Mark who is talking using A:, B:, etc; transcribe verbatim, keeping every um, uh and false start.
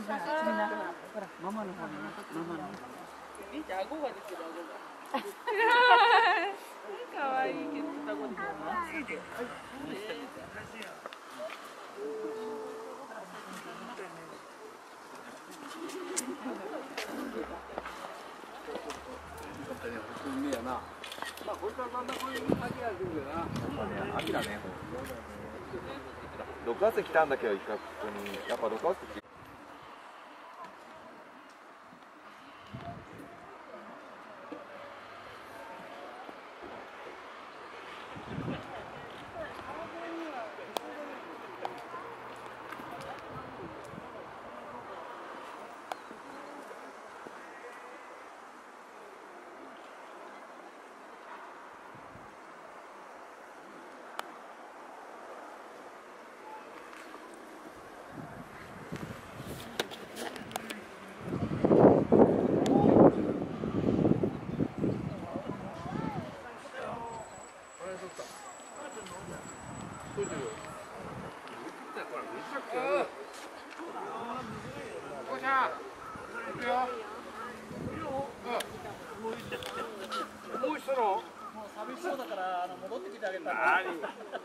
A: ママの方にママの。
B: りんちゃん顎が出てる顎が。可愛いけど双子でしょ。
A: 海やな。まあこいつはだんだんこういう感じが出るけどな。やっぱね、秋だね。
C: ろくがつ来たんだけど一回ここにやっぱろくがつって
A: もう寂しそうだから戻ってきてあげたら。